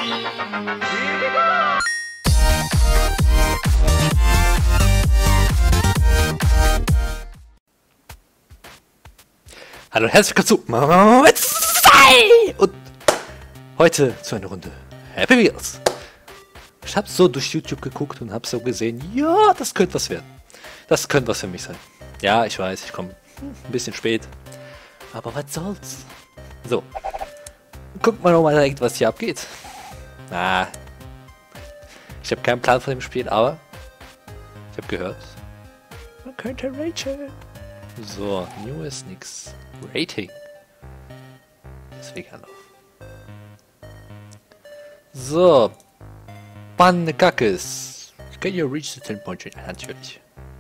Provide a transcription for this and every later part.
Hallo und herzlich willkommen zu Moment 2 und heute zu einer Runde Happy Wheels. Ich habe so durch YouTube geguckt und habe so gesehen, ja, das könnte was werden. Das könnte was für mich sein. Ja, ich weiß, ich komme ein bisschen spät, aber was soll's. So, guckt mal nochmal direkt, was hier abgeht. Ich habe keinen Plan von dem Spiel, aber ich habe gehört, man könnte Rachel. So, New ist nix. Rating. Deswegen Anlauf. So. Panekakis. Can you reach the 10 point range? Natürlich.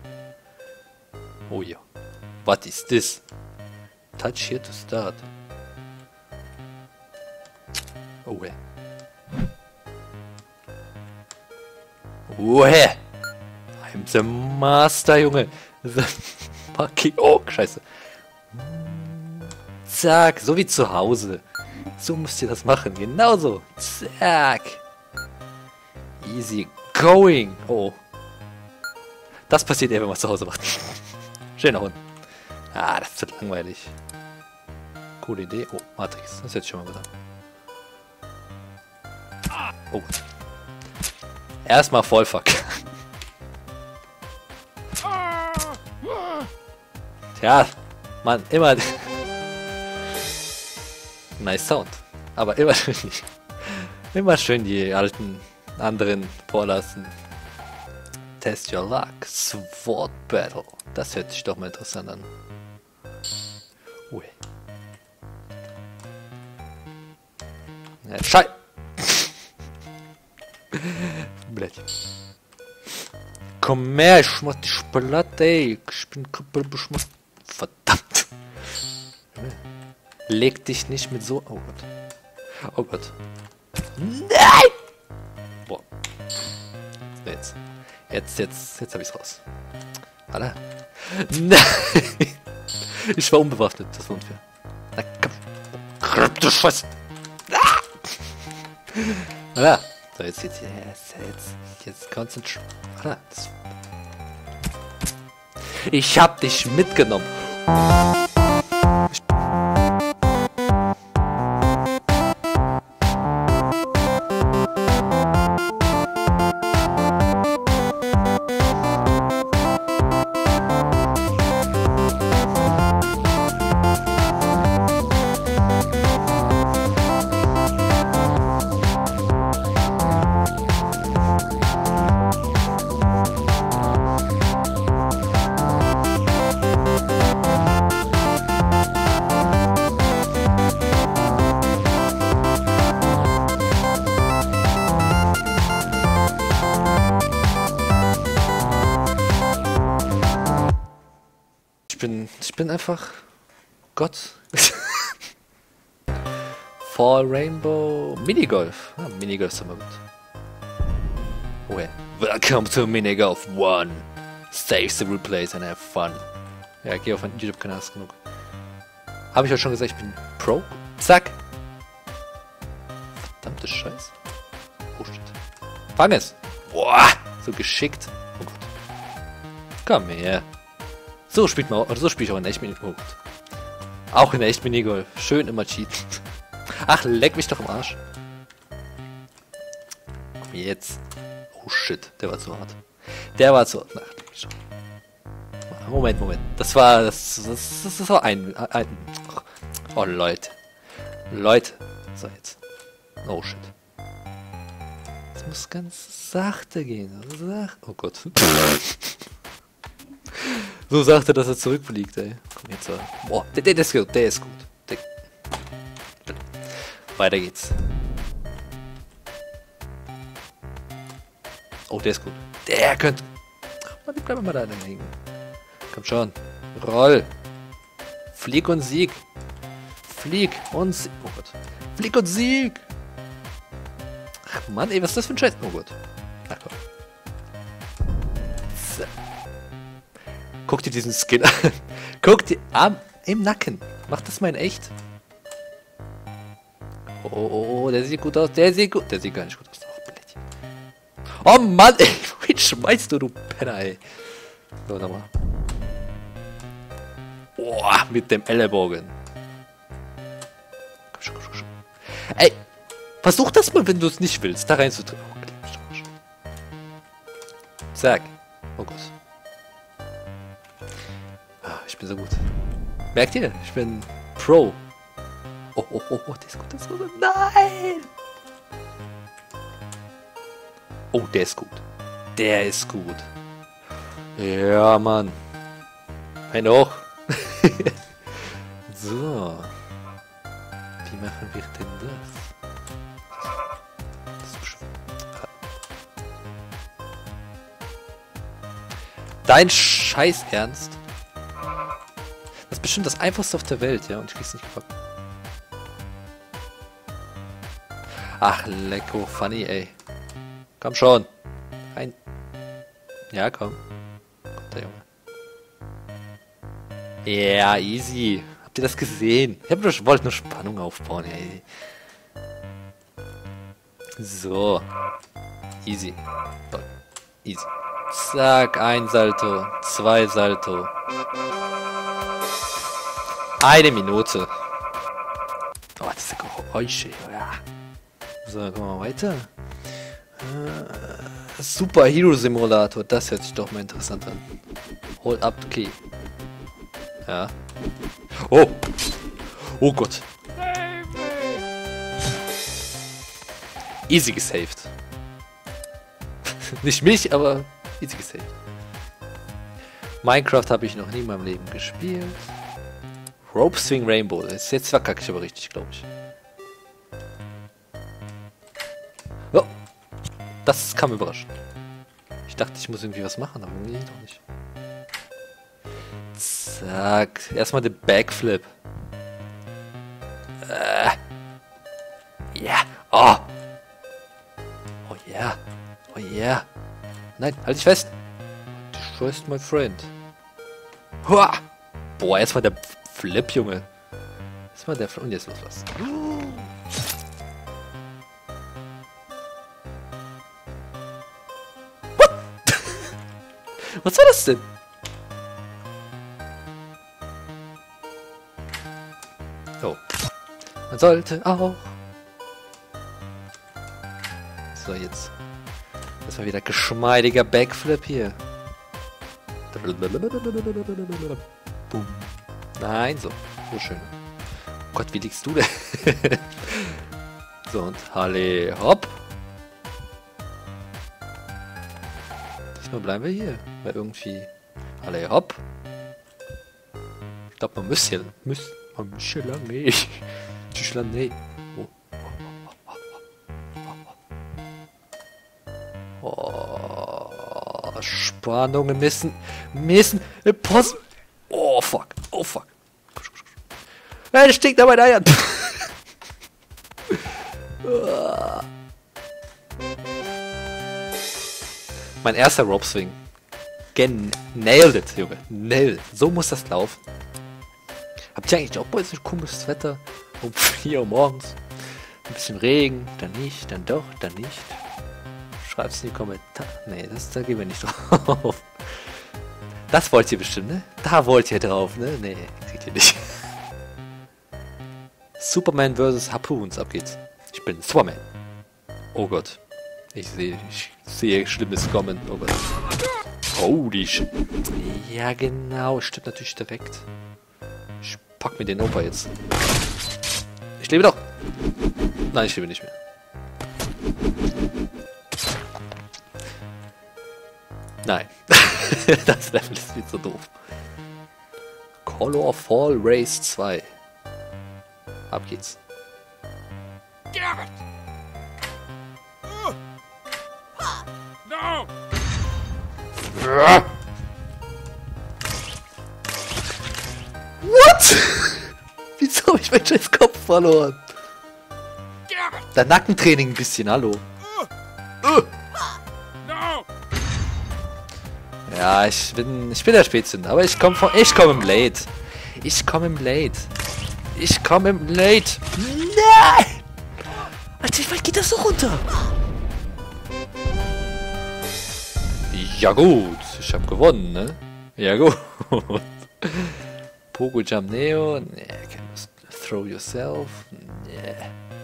Oh ja. What is this? Touch here to start. Oh yeah. Oh yeah. I'm the master, Junge. The fucking... Oh, scheiße. Zack, so wie zu Hause. So müsst ihr das machen, genauso. Zack. Easy going. Oh. Das passiert eher, wenn man es zu Hause macht. Schöner Hund. Ah, das wird langweilig. Coole Idee. Oh, Matrix. Das hätte ich schon mal gedacht. Oh gut. Erstmal Vollfuck. Tja, Mann, immer... Nice Sound. Aber immer schön die alten anderen vorlassen. Test your luck. Sword Battle. Das hört sich doch mal interessant an. Ui. Ja, Schei! Blöd. Komm her, ich mach dich platt, ey. Ich bin beschmutzt. Verdammt. Leg dich nicht mit so... Oh Gott. Oh Gott. Nein! Boah. Jetzt hab ich's raus. Alter. Nein! Ich war unbewaffnet, das war unfair. Na komm. Du Scheiße. Alter. So, jetzt konzentrieren. Alter. Ich hab dich mitgenommen. Ich bin einfach Gott. Fall Rainbow Minigolf. Ah, Minigolf ist immer gut. Oh yeah. Welcome to Minigolf 1. Save the replays and have fun. Ja, geh auf meinen YouTube-Kanal, ist genug. Habe ich euch schon gesagt, ich bin Pro? Zack. Verdammte Scheiße. Oh shit. Fang es. Boah, so geschickt. Oh Gott. Komm her. So spielt man, oder so spiele ich auch in echt Minigolf. Auch in echt Minigolf. Schön immer cheaten. Ach, leck mich doch im Arsch. Komm jetzt. Oh shit, der war zu hart. Der war zu hart. Moment. Das war ein. Oh Leute. So jetzt. Oh shit. Das muss ganz sachte gehen. Oh Gott. So sagte, dass er zurückfliegt, ey. Komm jetzt so. Boah, der ist gut, der ist gut. Weiter geht's. Oh, der ist gut. Der könnte... Ach, die bleiben mal da liegen. Komm schon. Roll. Flieg und Sieg. Flieg und Sieg. Oh Gott. Flieg und Sieg. Ach Mann, ey, was ist das für ein Scheiß? Oh Gott. Ach komm. So. Guck dir diesen Skin an. Guck dir am im Nacken. Mach das mal in echt. Oh, der sieht gut aus. Der sieht gar nicht gut aus. Oh Mann, ey. Wohin schmeißt du Penner, ey. So, nochmal. Boah, mit dem Ellenbogen. Komm schon. Ey, versuch das mal, wenn du es nicht willst, da reinzudrehen. Oh, Zack. Oh Gott. Ich bin so gut. Merkt ihr? Ich bin Pro. Oh, der ist gut, Nein! Oh, der ist gut. Der ist gut. Ja, Mann. Ein hoch. So. Wie machen wir denn das? Das ist bestimmt. Dein Scheiß Ernst? Das ist bestimmt das einfachste auf der Welt, ja? Und ich krieg's nicht gepackt. Ach, lecko, funny, ey. Komm schon. Ein. Ja, komm. Kommt der Junge. Ja, easy. Habt ihr das gesehen? Ich wollte nur Spannung aufbauen, ey. So. Easy. So. Easy. Zack, ein Salto. 2 Salto. 1 Minute. Oh, das ist Geräusche. Ja. So, gucken wir mal weiter. Super Hero Simulator. Das hört sich doch mal interessant an. Hold up Key. Ja. Oh! Oh Gott. Easy gesaved. Nicht mich, aber easy gesaved. Minecraft habe ich noch nie in meinem Leben gespielt. Rope Swing Rainbow. Jetzt verkacke ich aber richtig, glaube ich. Oh! Das kam überraschend. Ich dachte, ich muss irgendwie was machen, aber nee, doch nicht. Zack. Erstmal den Backflip. Ja. Oh. Oh yeah. Oh yeah. Nein, halt dich fest. Trust my friend. Hua. Boah, jetzt war der Flip, Junge. Jetzt war der Flip. Und jetzt los was. What? Was war das denn? Oh. Man sollte auch. So, jetzt. Das war wieder geschmeidiger Backflip hier. Boom. Nein, so. So schön. Oh Gott, wie liegst du denn? So, und Halle, hopp. Diesmal bleiben wir hier. Weil irgendwie. Halle, hopp. Ich glaube, man müsste ja. Man müsste lang nicht. Nee. Oh, Spannungen missen. Post. Oh fuck. Nein, das stinkt an meinen Eiern. Mein erster Rope Swing. Nailed it, Junge. Nailed it. So muss das laufen. Habt ihr eigentlich auch bei so komisches Wetter? Um 4 Uhr morgens. Ein bisschen Regen, dann nicht, dann doch, dann nicht. Schreibt's in die Kommentare. Nee, da gehen wir nicht drauf. Das wollt ihr bestimmt, ne? Da wollt ihr drauf, ne? Nee, kriegt ihr nicht. Superman vs. Harpoons, ab geht's. Ich bin Superman. Oh Gott. Ich sehe Schlimmes kommen. Oh Gott. Holy shit. Ja, genau. Stimmt natürlich direkt. Ich pack mir den Opa jetzt. Ich lebe doch. Nein, ich lebe nicht mehr. Nein. Das Level ist viel zu doof. Color Fall Race 2. Ab geht's. No! What? Wieso habe ich meinen scheiß Kopf verloren? Der Nackentraining ein bisschen, hallo. No! Ja, ich bin der Spätzünder, aber ich komme im Late. Ich komme im Late. Nein! Alter, wie weit geht das so runter? Ja gut, ich hab gewonnen, ne? Ja gut. Pogo Jump Neo, ne, Throw Yourself, ne.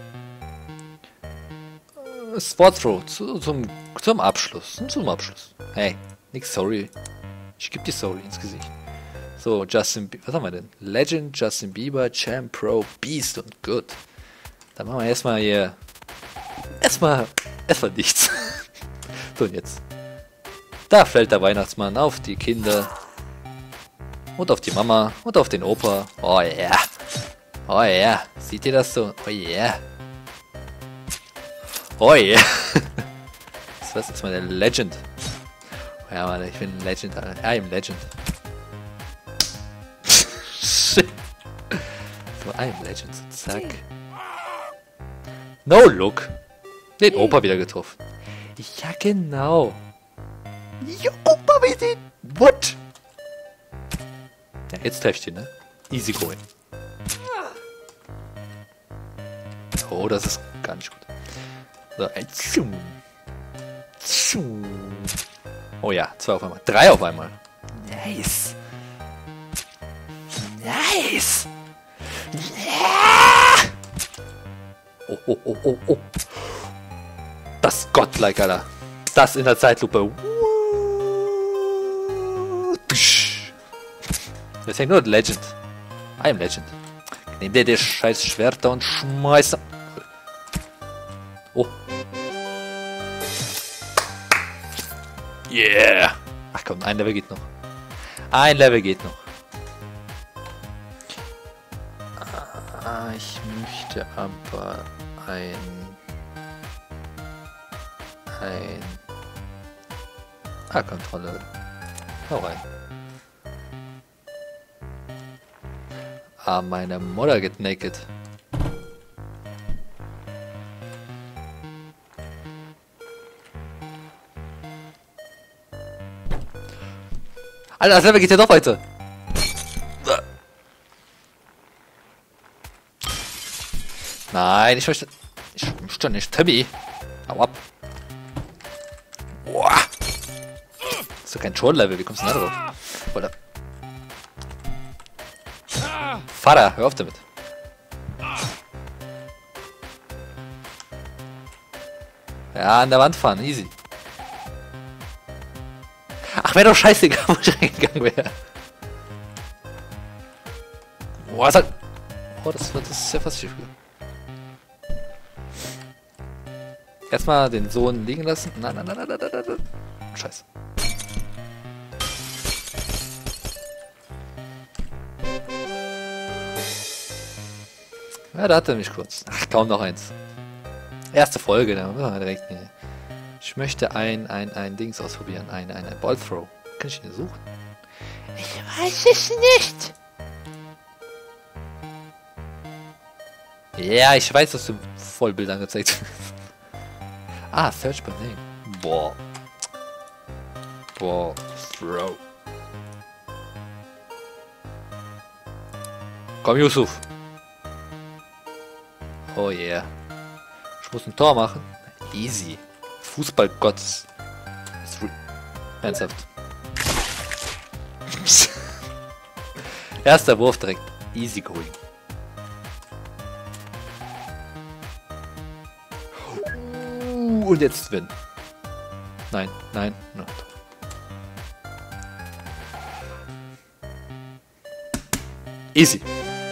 Sport Throw, zum Abschluss, Hey, nix sorry. Ich geb die Sorry ins Gesicht. So, was haben wir denn? Legend, Justin Bieber, Champ, Pro, Beast und Good. Dann machen wir erstmal hier, erstmal nichts. So, und jetzt. Da fällt der Weihnachtsmann auf die Kinder und auf die Mama und auf den Opa. Oh yeah. Oh yeah. Seht ihr das so? Oh yeah. Oh yeah. Was ist mal der Legend? Oh ja, Mann, ich bin ein Legend. I am Legend. Shit. So, I am Legend. Zack. No look. Den Opa wieder getroffen. Ja, genau. Ja, guck mal, wie den. What? Ja, jetzt treffe ich den, ne? Easy going. Oh, das ist gar nicht gut. So, ein Tschum. Tschum. Oh ja, 2 auf einmal. 3 auf einmal. Nice. Nice. Yeah. Oh, oh, oh, oh, oh. Das Godlike, Alter. Das in der Zeitlupe. Das hängt nur Legend. I am Legend. Nimm dir die scheiß Schwerter und schmeiß. Oh. Yeah. Ach komm, ein Level geht noch. Ein Level geht noch. Ich möchte aber ein Kontrolle. Hau rein. Meine Mutter get naked. Alter, das Level geht ja doch weiter. Nein, ich möchte nicht, Timmy. Hau ab. Boah. Das ist doch kein Troll-Level, wie kommst du da drauf? Oder? Vater, hör auf damit. Ja, an der Wand fahren, easy. Ach, wäre doch scheißegal, wo ich reingegangen wäre. Boah, ist halt... Oh, das ist ja fast schief gegangen. Erstmal den Sohn liegen lassen. Nein. Scheiße. Ja, da hat er mich kurz. Ach, kaum noch eins. Erste Folge, da müssen wir direkt. Nee. Ich möchte ein Dings ausprobieren. Ein Ball Throw. Kann ich den suchen? Ich weiß es nicht. Ja, ich weiß, dass du Vollbild angezeigt hast. Ah, Search by Name. Boah. Ball Throw. Komm, Yusuf. Oh yeah. Ich muss ein Tor machen. Easy. Fußballgott. Ernsthaft. Erster Wurf direkt. Easy going. Und jetzt win. Nein. No. Easy.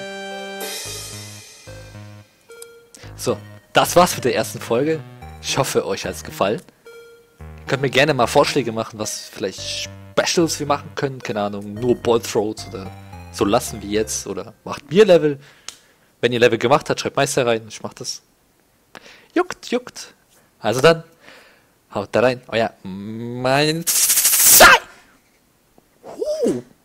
So, das war's mit der ersten Folge. Ich hoffe, euch hat's gefallen. Ihr könnt mir gerne mal Vorschläge machen, was vielleicht Specials wir machen können. Keine Ahnung, nur Ball Throws oder so lassen wie jetzt. Oder macht mir Level. Wenn ihr Level gemacht habt, schreibt Meister rein. Ich mach das. Juckt. Also dann, haut da rein. Euer mein Zeit.